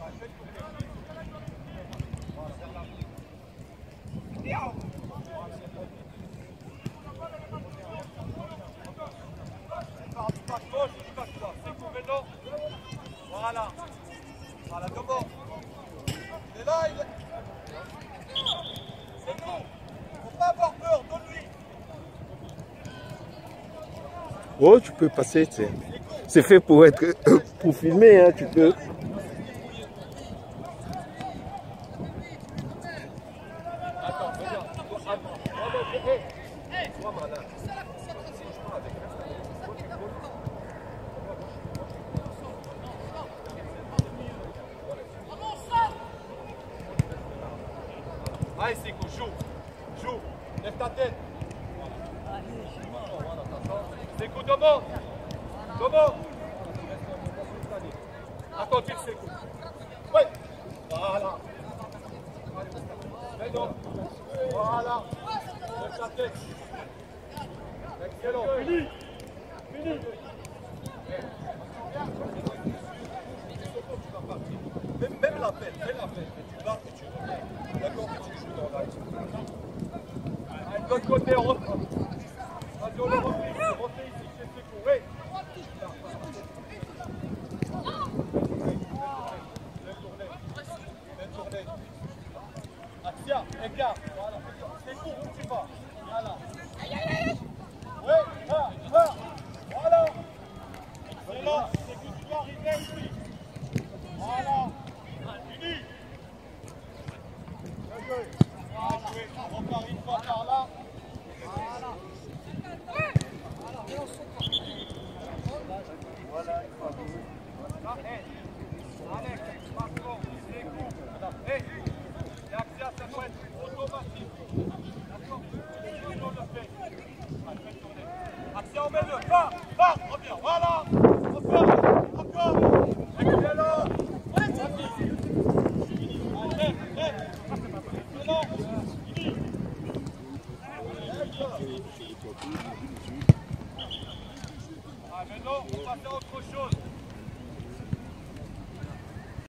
Voilà. Voilà, comment? Il est là, il est... C'est bon. Faut pas avoir peur, donne-lui. Oh, tu peux passer, c'est fait pour être pour filmer, hein, tu peux. Attends, regarde. Sois malin. Allez, c'est cool, joue, lève ta tête. C'est cool, demande. Attends, tire, c'est cool. Ouais, voilà. Maintenant, voilà. Lève ta tête. Excellent, fini. Même la peine, tu vas et tu reviens. D'accord, que tu joues dans l'axe. De l'autre côté, on reprend. Vas-y, on le refait ici, c'est court. Belle tournée. Axia, écart. Voilà. C'est court, où tu vas? Voilà. Oui, là. Voilà. C'est là, c'est que tu dois arriver ici. Voilà. Fini. Voilà. On repart une fois par là. Voilà. Voilà, une fois. Alex, Marco, c'est cool. Hé, Axia, ça doit être automatique. D'accord? On le fait. Axia, on met le. Va, reviens. Voilà. Encore. Excellent. Ah, maintenant, on passe à autre chose.